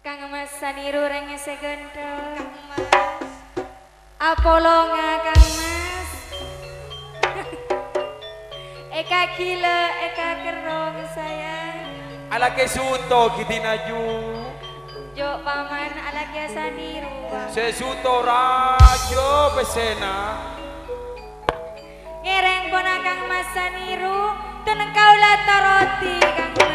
Kang Mas Saniru rengese gendong. Kang Mas. Apolo Kang Mas. Eka gila, eka kerong sayang. Ala ke suto gitinaju. Jo paman ala ke Saniru. Sesuto rajo pesena. Ngereng bona Kang Mas Saniru, teneng kaula toroti Kang Mas.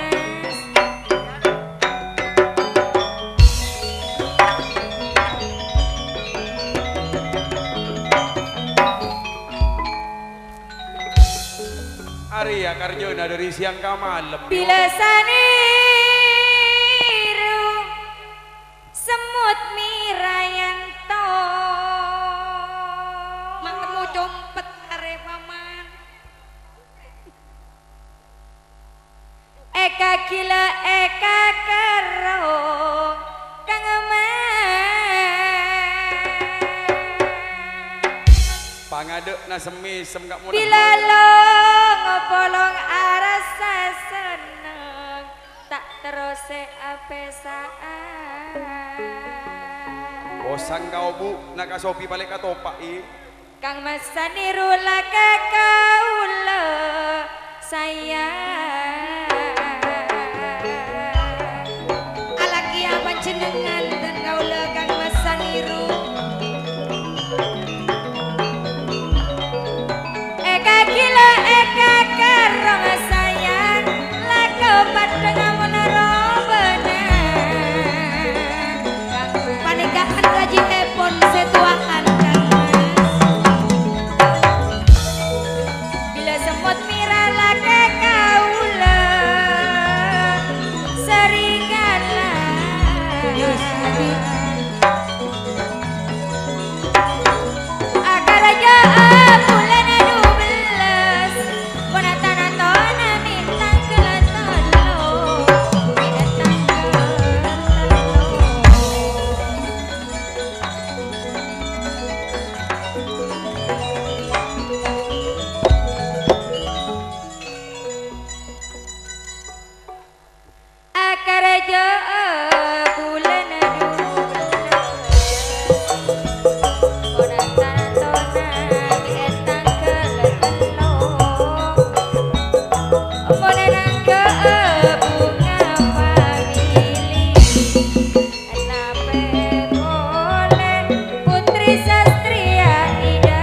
Arya Karjona dari siang ke malam. Bila Saniru semut mirayanto mangkemu dompet are paman. Eka gila eka karo Kang Pangadek na semisem gak mau. bila lo ngopolong arasa seneng tak terose ape saat Bosan kau bu, nak kasopi balik katopak i. Kang Mas Saniru laka kaula sayang alaki apa jenengan dan kaula Kang Mas Saniru eka gila eka karong sayang laka padang amun robenan panikahan gaji epon setuakan Kang bila semut mira laka kaula serigala akar aja bulan 12 bonatan atona bintang kelatolo bintang akar aja bulan 12 bonatan atona bintang kelatolo bonatan ke bunga famili nape boleh putri sastria ida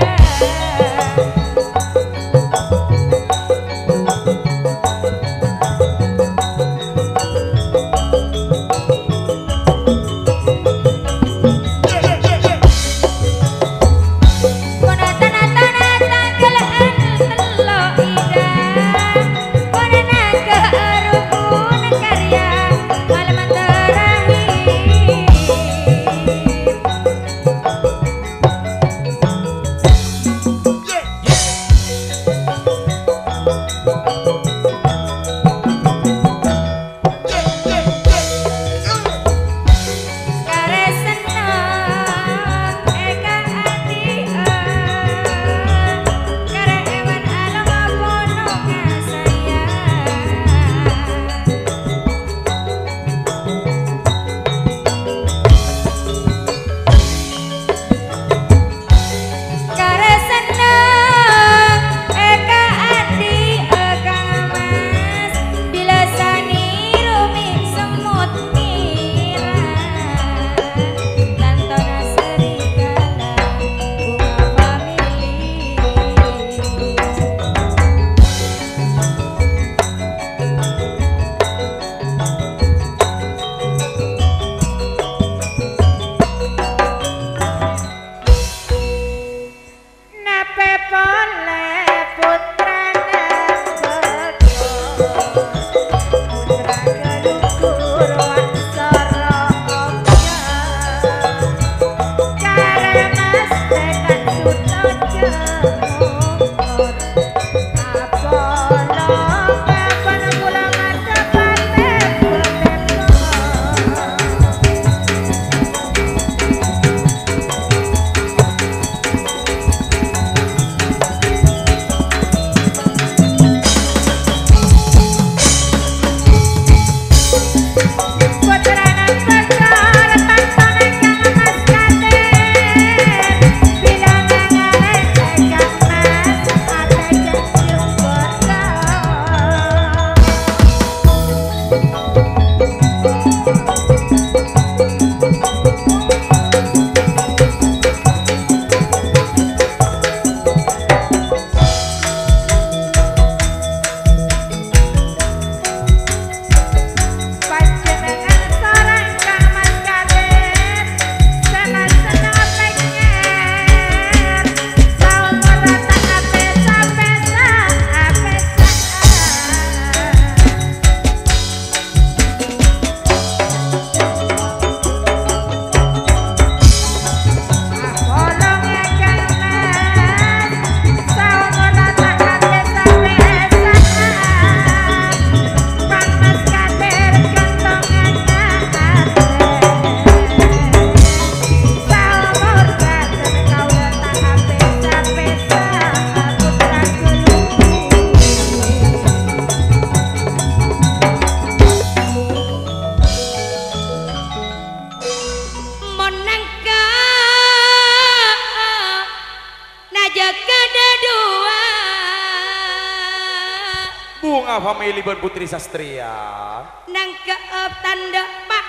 Bunga family pun putri sastria. Nang keep tanda pak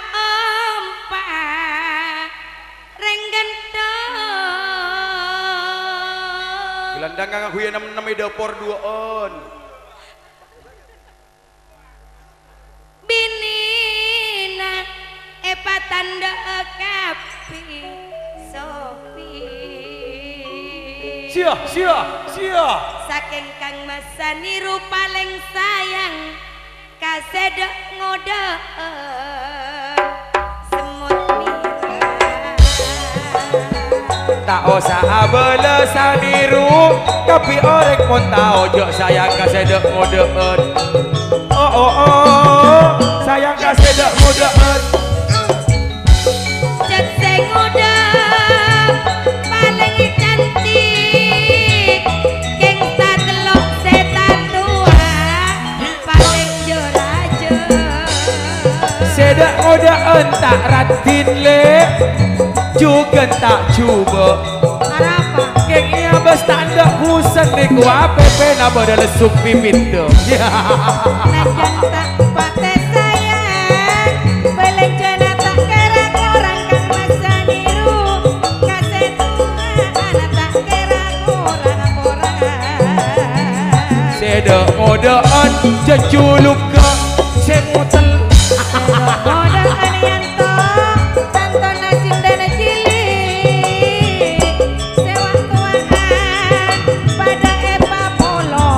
empat renggentong. Gelandang kang aku ya 66 dapur 2 on. Binina epa tanda kapi Sofi. Sia. Saking kang masani rupa leng sayang kasedek ngode semut mirah. Tak usah abelesan niru, tapi orang pun tahu jok sayang kasedek ngodeun. Oh, sayang kasedek ngodeun. Cek sing ngode paling cantik, geng satelok setan tua paling jorajo. Sedek ngodeun tak ratin le, juga tak coba. Arapa? Geng iya bes tanda husen nih gua pepe na badal lesuk pipit tuh. Najan tak pate sayang, paling jana tak kira orang kang masa niru, kasih tua anak tak kira orang. Sedek ngodeun jeculuk ke semutel. Moda anianto, tanto nasim dan cilik, sewa tuaan pada epa polo,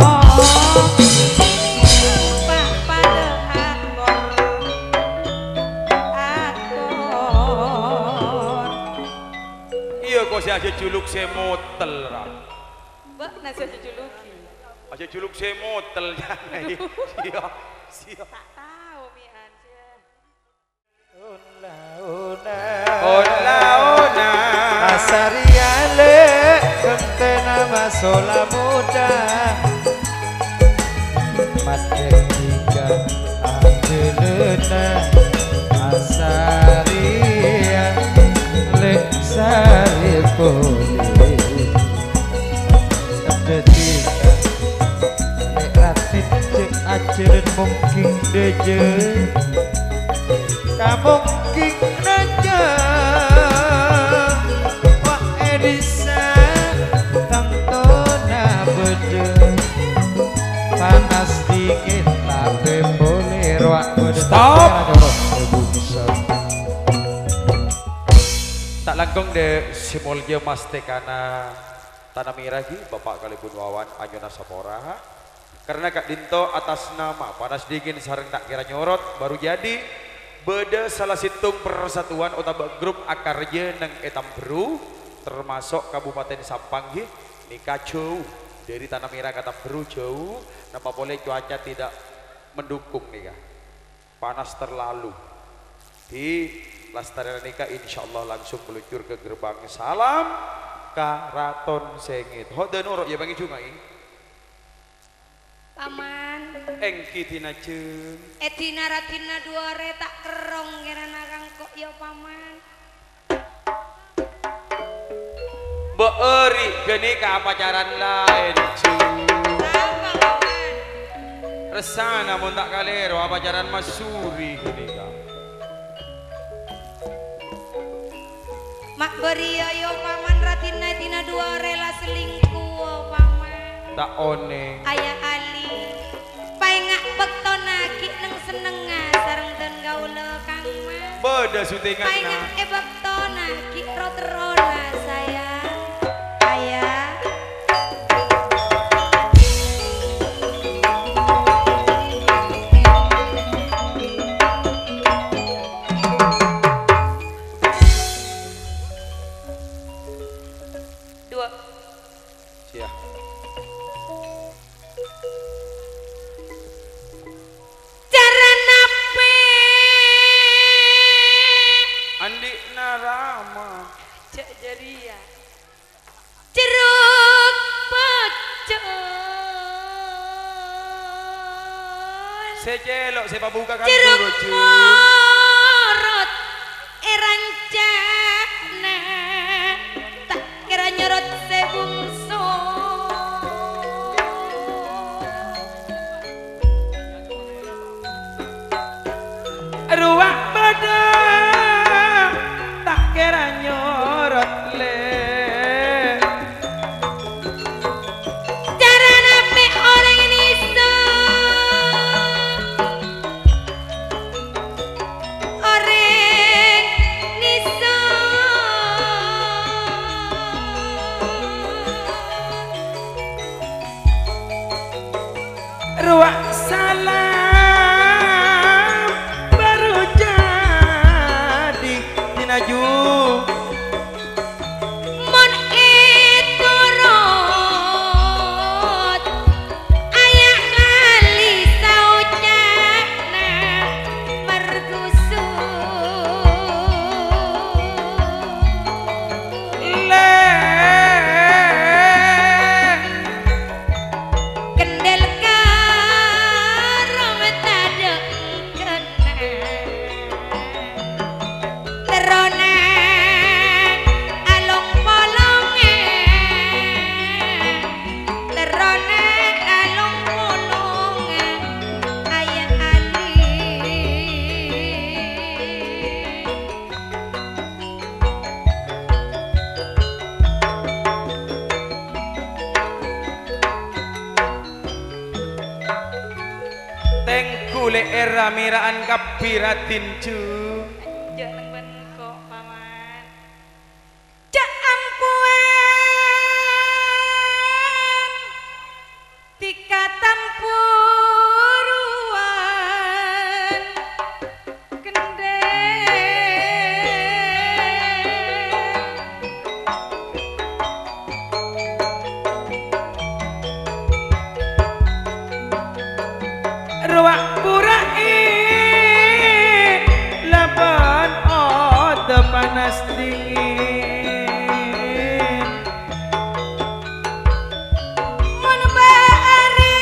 pak pada akor. Iya kok si aja juluk semutel ra. Mbak nasi juluki. Aja juluk semutel jangan. Sia. Tak tahu mian sia. Ona Asariale kentena masola muda Patetika adelena Asaria lek saripoli Patetika lek ratit cek ajaran mungkin deje Kamungkin aja Wak Edisa Tangtona bede Panas dikit tapi boleh Wak bede Stop. Tak langkung de simulje mas tekana tanah miragi bapak kalipun wawan anyona sapora. Karena Kak Dinto atas nama panas dingin sareng tak kira nyorot baru jadi beda salah situng persatuan utama grup akarnya neng etam beru termasuk Kabupaten Sampang nikah jauh dari tanah merah kata beru jauh nama boleh cuaca tidak mendukung nikah panas terlalu di lestarian nikah insyaallah langsung meluncur ke gerbang salam Karaton Sengit hodan urok ya bangi cungai Paman. engki tina jeung Edina Ratina duare tak kerong kirana kang kok ya paman. beeri geni ka pacaran lain cuy Apa paman? resana mun tak kalero pacaran masuri gini ka Mak beri yo paman Ratina tina duare la selingkuh paman. tak one Ayah Ali paengak bekto naki neng senenga sareng den gaula kang mas. beda syutingan Paengak bekto naki roterona sayang. Ayah dua siap cara nape Andi Narama cek jeria jeruk pecel sejelok saya buka kan jeruk dulu cuy morot erancana tak kira nyorot sebungso oleh era miraan kapiratin cu jangan bengkok paman cak ampuan tika tampuruan ruak purai laban ode panas dingin mon baari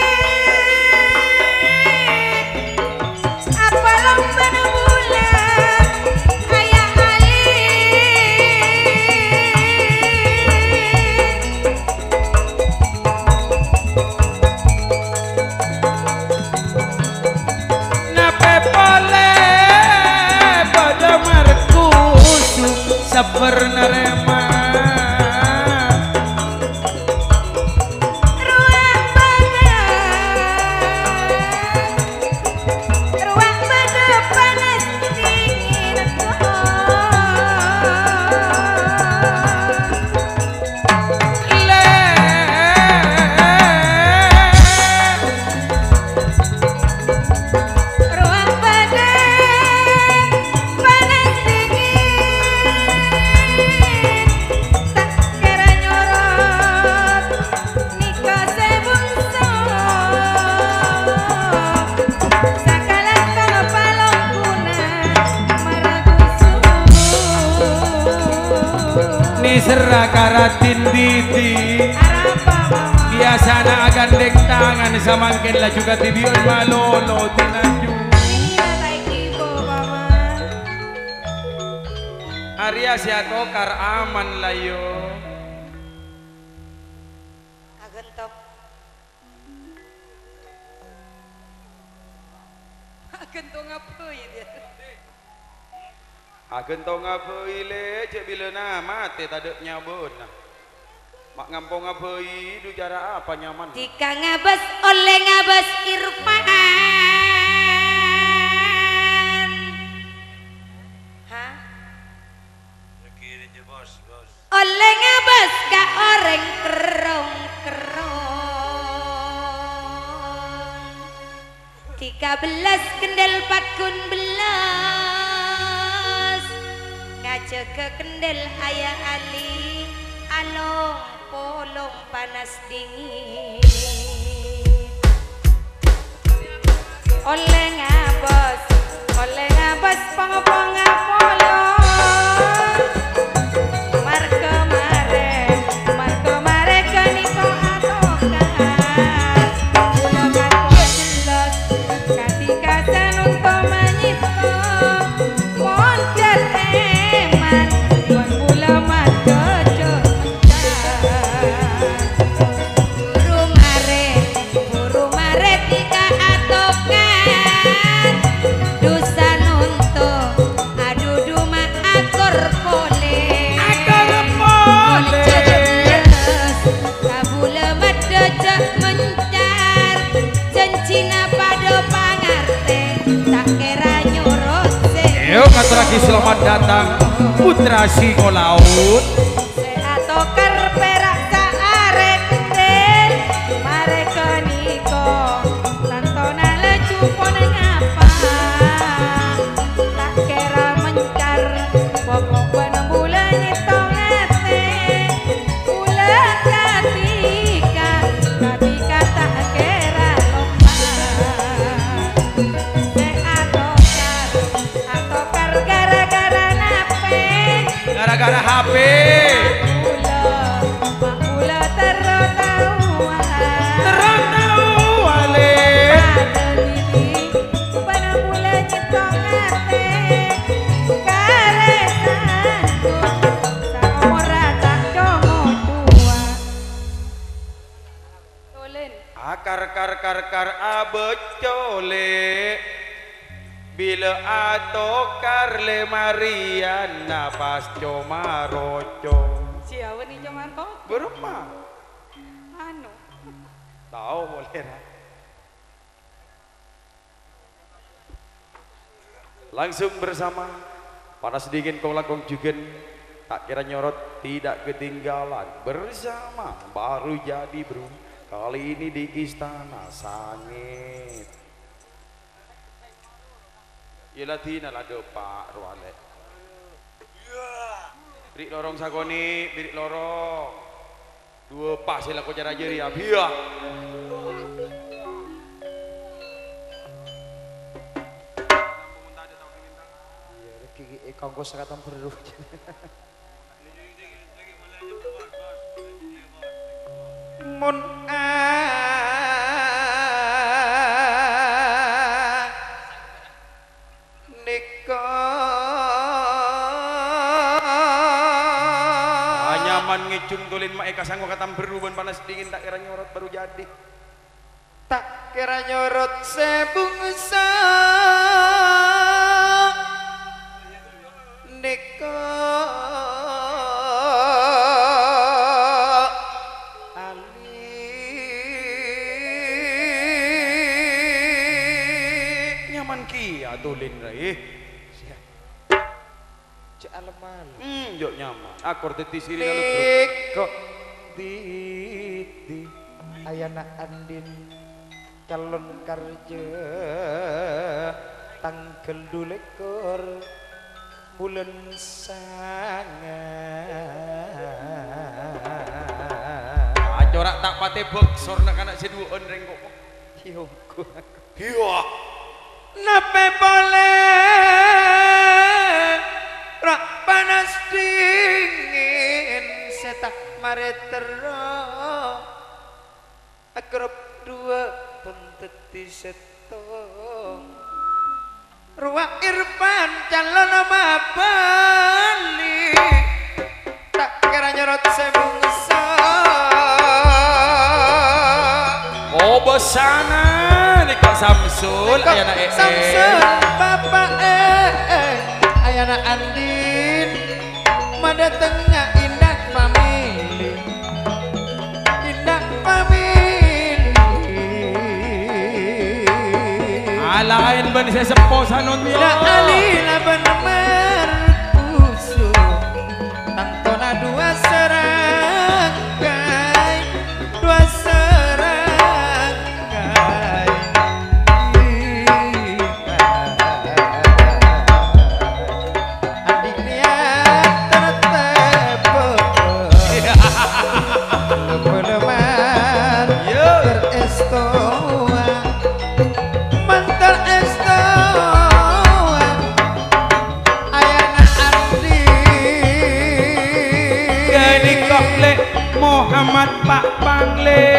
apa lomban bulan ayah ali sabar nerema ruang badan panas dingin ruang badan panas dingin tak kira nyorot nikah sebungso sakalan kalau palong guna maragusu ni serakaratin diti arapa mama biasana akan dek tangan samangkin lah juga tibion malolo tinaju ini natai kibo paman Arya siato kar aman layo agentok agentok apa ya dia agen tau ngapaile cek bila nama te tadek nyabun mak ngampong ngapai du jara apa nyaman Tika ngabas oleh ngabas Irfan. Hah? Oleh ngabas ka orang kerong. 13 kendel pakun belas ngaca ke kendel ayah Ali along polong panas dingin oleh ngabas pang-pang polong mar kemare keniko atokan ulaman jelas ketika sanunto menyipko moncer eman tuan ulaman kecil buru mare tika atokan dusan untuk adu duma akor pole kabula madda mencar cencina pada pangarte tak kira nyorot Yo kata lagi selamat datang putra singo laut atokar perak saarek den mare keniko tantona lecupon ngapa tak kira mencar pokok benang bulan nyetong ate bulan katika tak kira lomba atokar gara-gara nape gara-gara HP Makula terotauan wale Adeliti Panamula nyetong ate Karesan Sang ora tak dongo tua Tulen akar abecole bila atokar le Mariana pas coma roco Siapa nih cuman kok berumah Anu tahu boleh lah Langsung bersama panas dingin kau lakong juga tak kira nyorot tidak ketinggalan bersama baru jadi bro kali ini di Istana Sangit. Ilatina lah Pak Ruale. Beri lorong sagoni, beri lorong. Dua pas sila ko cara jeri abia. Kongko sekatan beru. Mun nika nyaman ngicung tulin mae kasanggo katam beru ban panas dingin tak kira nyorot baru jadi. Tak kira nyorot sebungsa nika tulin rai cek aleman yuk nyaman akor teti siri kok di ayana andin calon kerja tanggal 12 bulan sangat corak tak pate boksor nak anak seduon rengkok hiyo nape boleh rak panas dingin setak maretero akrab dua penteti setong ruang irfan calon mabali tak kira nyorot sebungsa oh besana nikah Samsul ayana Samsul bapak ayana Andin madatengnya indah family alain ben saya sepo sanon bila alila bener usul tangtona dua serangkai adiknya tertepuk lepedeman terestoa mantar estoa ayana Andi gani kokle Muhammad Pak Pangle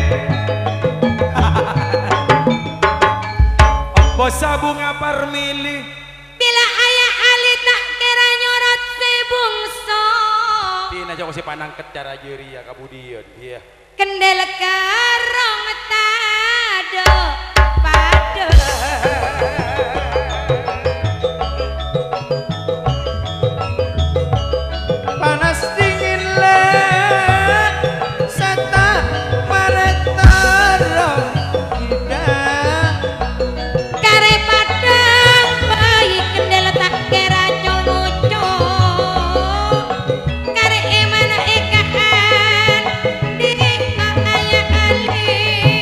bosa bunga parmili bila ayah Ali tak kira nyorot sebungso tina jauh si panangket cara jeri ya kabudian iya kendel karong tado pado panas dingin le seta maretaro indah kare padang bayi kendel tak kira cumuco kare emana ekaan di ayah Ali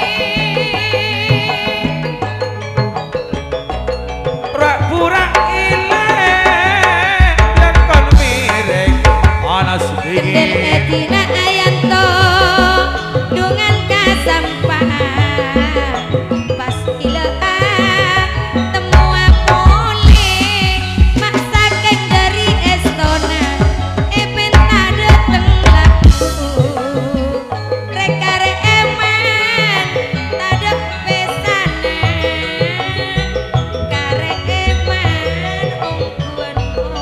pura-pura ile lakon mireng panas kendel dingin etina ayanto dungan kasampahan pas ileah temua pole maksakan dari estona emen tada tenglaku rekare eman tada pesanan kare eman ongkuan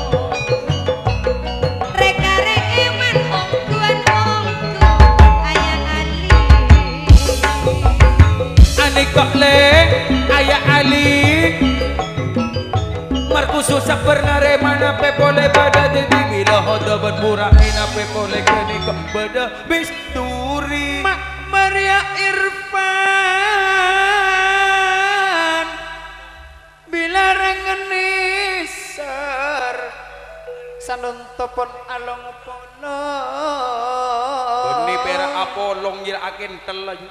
rekare eman ongkuan ayah Ali ani kokle ayah Ali markusu sapernare mana pe boleh pada jadi bila hoda bermurah ina pe boleh kini kok beda bisturi Mak Maria Irfan bila rengeni sanuntupun along pono Beni perak apolong yer akentel lagi.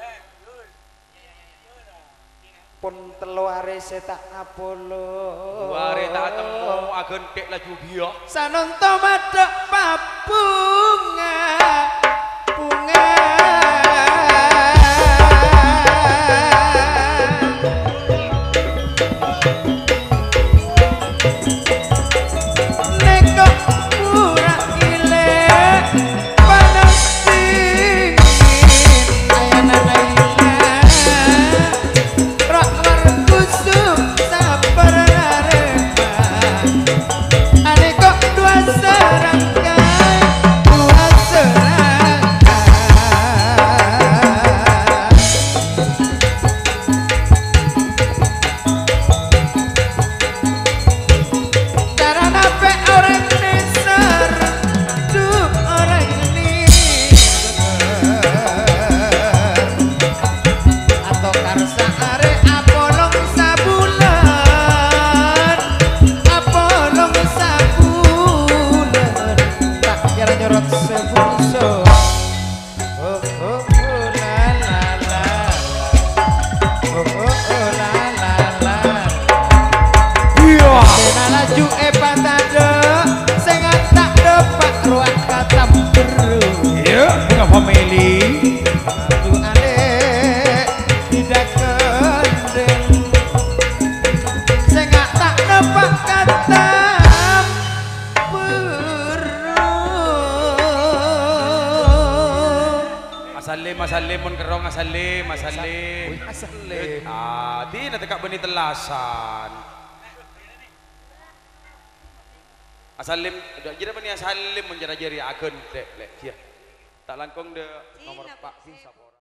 pun telu are setak apolo Ware tak temu agen tek laju biyo. sanunto madhok babunga bunga nekok murah ilek panas dingin ayana rak warkusum sabar narema ane kok dua serangkai dua serangkai cara nape orang neser du orang ini atau karsa are apolong sabulan apolong sabulan tak kira nyorot sepulso oh la la la la la la Biyo. Sena laju patado sing tak depak ruang kata beru Iya, dengan family. Aku alek tidak kendeng sing tak depak kata beru Masalim, masalim mun kerong masalim, masalim. asale Ah, di nanti kak beni telasan. Asalim, jadi apa nih asalim menjadi agen dek lek dia. Tak langkong de nomor pak sih sapor.